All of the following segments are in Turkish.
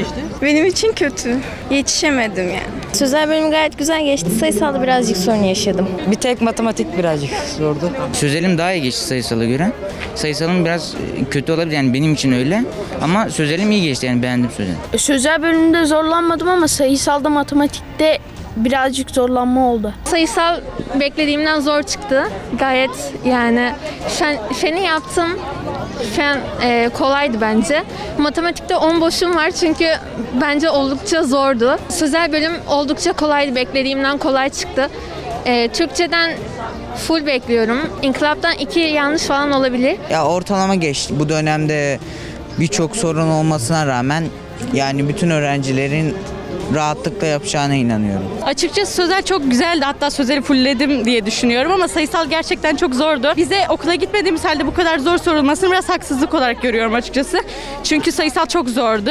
geçti? Benim için kötü. Yetişemedim yani. Sözel bölüm gayet güzel geçti. Sayısalda birazcık sorun yaşadım. Bir tek matematik birazcık zordu. Sözelim daha iyi geçti sayısala göre. Sayısalım biraz kötü olabilir yani benim için öyle. Ama sözelim iyi geçti yani beğendim sözelimi. Sözel bölümünde zorlanmadım ama sayısalda matematikte birazcık zorlanma oldu. Sayısal beklediğimden zor çıktı. Gayet yani feni yaptım. Fen kolaydı bence. Matematikte 10 boşum var çünkü bence oldukça zordu. Sözel bölüm oldukça kolaydı. Beklediğimden kolay çıktı. Türkçeden full bekliyorum. İnkılaptan 2 yanlış falan olabilir. Ya ortalama geçti. Bu dönemde birçok sorun olmasına rağmen yani bütün öğrencilerin rahatlıkla yapacağına inanıyorum. Açıkçası sözel çok güzeldi. Hatta sözeli fullledim diye düşünüyorum ama sayısal gerçekten çok zordu. Bize okula gitmediğimiz halde bu kadar zor sorulmasını biraz haksızlık olarak görüyorum açıkçası. Çünkü sayısal çok zordu.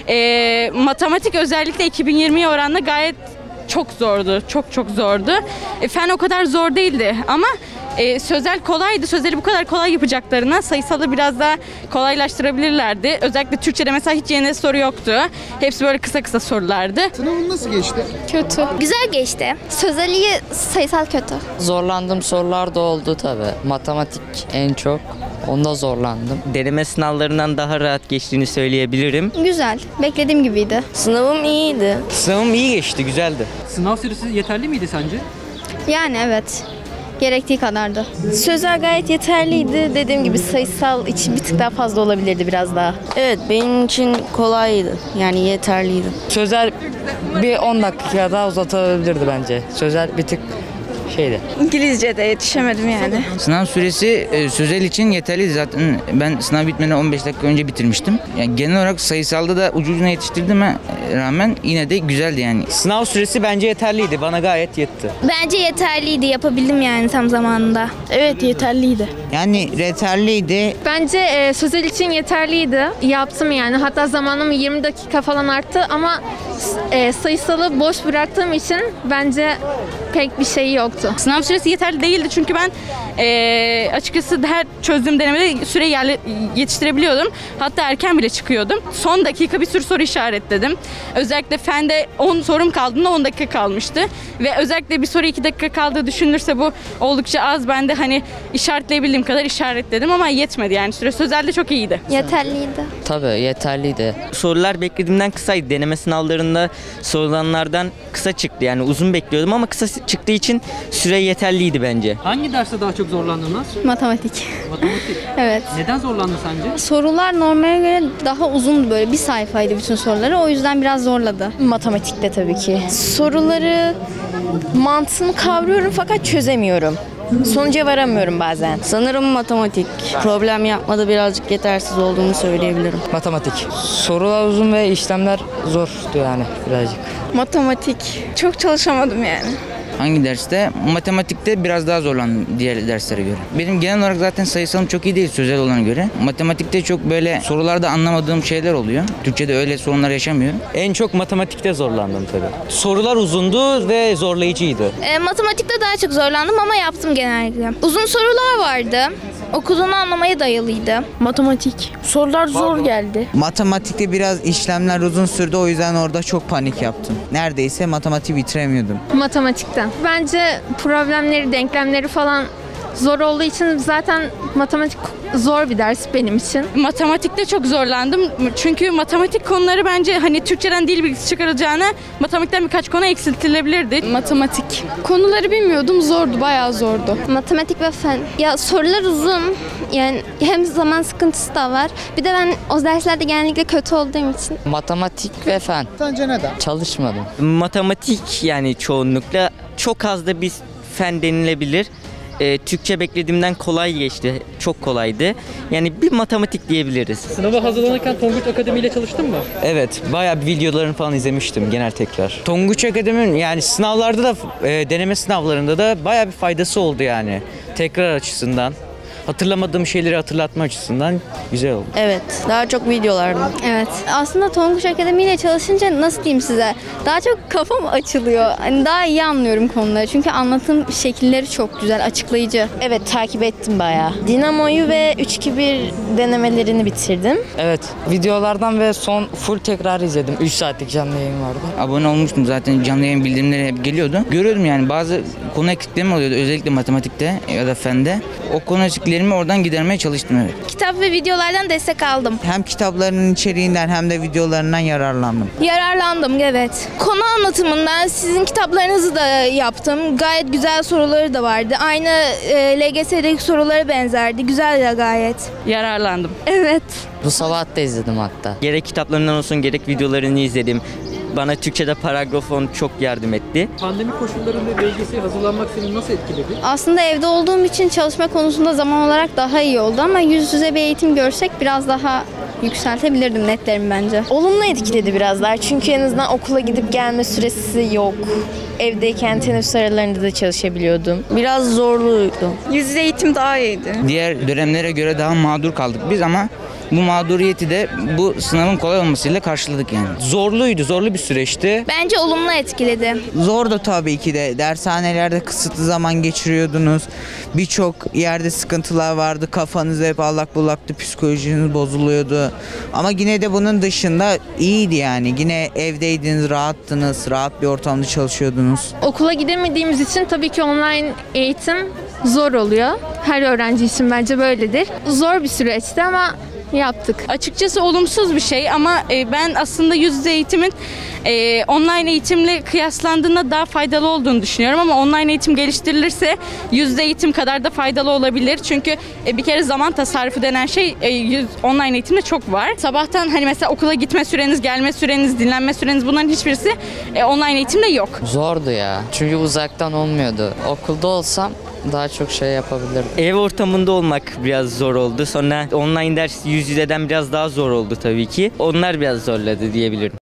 Matematik özellikle 2020'ye oranla gayet çok zordu. Çok zordu. Fen o kadar zor değildi ama sözel kolaydı. Sözeli bu kadar kolay yapacaklarına sayısalı biraz daha kolaylaştırabilirlerdi. Özellikle Türkçe'de mesela hiç yeni soru yoktu. Hepsi böyle kısa sorulardı. Sınavın nasıl geçti? Kötü. Güzel geçti. Sözel iyi, sayısal kötü. Zorlandığım sorular da oldu tabii. Matematik en çok. Onda zorlandım. Deneme sınavlarından daha rahat geçtiğini söyleyebilirim. Güzel. Beklediğim gibiydi. Sınavım iyiydi. Sınavım iyi geçti, güzeldi. Sınav süresi yeterli miydi sence? Yani evet. Gerektiği kadardı. Sözel gayet yeterliydi. Dediğim gibi sayısal için bir tık daha fazla olabilirdi biraz daha. Evet benim için kolaydı. Yani yeterliydi. Sözel bir 10 dakika daha uzatılabilirdi bence. Sözel bir tık şeydi. İngilizce'de yetişemedim yani. Sınav süresi sözel için yeterliydi zaten. Ben sınav bitmeden 15 dakika önce bitirmiştim. Yani genel olarak sayısalda da ucuna yetiştirdiğime rağmen yine de güzeldi yani. Sınav süresi bence yeterliydi, bana gayet yetti. Bence yeterliydi. Yapabildim yani tam zamanında. Evet yeterliydi. Yani yeterliydi. Bence sözel için yeterliydi. Yaptım yani. Hatta zamanım 20 dakika falan arttı ama sayısalı boş bıraktığım için bence pek bir şey yoktu. Sınav süresi yeterli değildi çünkü ben açıkçası her çözdüğüm denemede süreyi yetiştirebiliyordum. Hatta erken bile çıkıyordum. Son dakika bir sürü soru işaretledim. Özellikle fende 10 sorum kaldığında 10 dakika kalmıştı. Ve özellikle bir soru 2 dakika kaldığı düşünülürse bu oldukça az. Ben de hani işaretleyebildiğim kadar işaretledim ama yetmedi yani süre. Sözelde çok iyiydi. Yeterliydi. Tabii yeterliydi. Sorular beklediğimden kısaydı. Deneme sınavlarında sorulanlardan kısa çıktı. Yani uzun bekliyordum ama kısa çıktığı için süre yeterliydi bence. Hangi derste daha çok zorlandınız? Matematik. Matematik. Evet. Neden zorlandın sence? Sorular normale göre daha uzundu böyle. Bir sayfaydı bütün soruları. O yüzden biraz zorladı. Matematikte tabii ki. Soruları mantığını kavruyorum fakat çözemiyorum. Sonuca varamıyorum bazen. Sanırım matematik. Problem yapmada birazcık yetersiz olduğumu söyleyebilirim. Matematik. Sorular uzun ve işlemler zordu yani birazcık. Matematik. Çok çalışamadım yani. Hangi derste? Matematikte biraz daha zorlandım diğer derslere göre. Benim genel olarak zaten sayısalım çok iyi değil sözel olana göre. Matematikte çok böyle sorularda anlamadığım şeyler oluyor. Türkçe'de öyle sorunlar yaşamıyor. En çok matematikte zorlandım tabii. Sorular uzundu ve zorlayıcıydı. Matematikte daha çok zorlandım ama yaptım genellikle. Uzun sorular vardı. Okuduğunu anlamaya dayalıydı. Matematik. Sorular zor geldi. Matematikte biraz işlemler uzun sürdü, o yüzden orada çok panik yaptım. Neredeyse matematiği bitiremiyordum. Matematikten. Bence problemleri, denklemleri falan zor olduğu için zaten matematik zor bir ders benim için. Matematikte çok zorlandım. Çünkü matematik konuları bence hani Türkçeden dil bilgisi çıkarılacağına matematikten birkaç konu eksiltilebilirdi. Matematik. Konuları bilmiyordum. Zordu. Bayağı zordu. Matematik ve fen. Ya sorular uzun. Yani hem zaman sıkıntısı da var. Bir de ben o derslerde genellikle kötü olduğum için. Matematik ve fen. Sence neden? Çalışmadım. Matematik yani çoğunlukla çok az da bir fen denilebilir. Türkçe beklediğimden kolay geçti. Çok kolaydı. Yani bir matematik diyebiliriz. Sınava hazırlanırken Tonguç Akademi ile çalıştın mı? Evet, bayağı bir videolarını falan izlemiştim genel tekrar. Tonguç Akademi'nin yani sınavlarda da deneme sınavlarında da bayağı bir faydası oldu yani. Tekrar açısından. hatırlamadığım şeyleri hatırlatma açısından güzel oldu. Evet, daha çok videolardan. Evet. Aslında Tonguç Akademi ile çalışınca nasıl diyeyim size? Daha çok kafam açılıyor. Hani daha iyi anlıyorum konuları. Çünkü anlatım şekilleri çok güzel, açıklayıcı. Evet, takip ettim bayağı. Dinamo'yu ve 3-2-1 denemelerini bitirdim. Evet, videolardan ve son full tekrar izledim. 3 saatlik canlı yayın vardı. Abone olmuştum zaten, canlı yayın bildirimleri hep geliyordu. Görüyordum yani bazı konu eksiklerim oluyordu özellikle matematikte ya da fende. O konu eksiklerimi oradan gidermeye çalıştım evet. Kitap ve videolardan destek aldım. Hem kitaplarının içeriğinden hem de videolarından yararlandım. Yararlandım, evet. Konu anlatımından sizin kitaplarınızı da yaptım. Gayet güzel soruları da vardı. Aynı LGS'deki sorulara benzerdi. Güzel de gayet. Yararlandım. Evet. Bu sabah da izledim hatta. Gerek kitaplarından olsun gerek videolarını izledim. Bana Türkçe'de paragrafon çok yardım etti. Pandemi koşullarında LGS'ye hazırlanmak seni nasıl etkiledi? Aslında evde olduğum için çalışma konusunda zaman olarak daha iyi oldu ama yüz yüze bir eğitim görsek biraz daha yükseltebilirdim netlerimi bence. Olumlu etkiledi biraz daha çünkü en azından okula gidip gelme süresi yok. Evdeyken teneffüs aralarında da çalışabiliyordum. Biraz zorluydu. Yüz yüze eğitim daha iyiydi. Diğer dönemlere göre daha mağdur kaldık biz ama bu mağduriyeti de bu sınavın kolay olmasıyla karşıladık yani. Zorlu bir süreçti. Bence olumlu etkiledi. Zordu tabii ki de. Dershanelerde kısıtlı zaman geçiriyordunuz. Birçok yerde sıkıntılar vardı. Kafanız hep allak bullaktı, psikolojiniz bozuluyordu. Ama yine de bunun dışında iyiydi yani. Yine evdeydiniz, rahattınız, rahat bir ortamda çalışıyordunuz. Okula gidemediğimiz için tabii ki online eğitim zor oluyor. Her öğrenci için bence böyledir. Zor bir süreçti ama yaptık. Açıkçası olumsuz bir şey ama ben aslında yüz yüze eğitimin online eğitimle kıyaslandığında daha faydalı olduğunu düşünüyorum ama online eğitim geliştirilirse yüz yüze eğitim kadar da faydalı olabilir. Çünkü bir kere zaman tasarrufu denen şey online eğitimde çok var. Sabahtan hani mesela okula gitme süreniz, gelme süreniz, dinlenme süreniz bunların hiçbirisi online eğitimde yok. Zordu ya. Çünkü uzaktan olmuyordu. Okulda olsam daha çok şey yapabilirdim. Ev ortamında olmak biraz zor oldu. Sonra online ders yüz yüzeden biraz daha zor oldu tabii ki. Onlar biraz zorladı diyebilirim.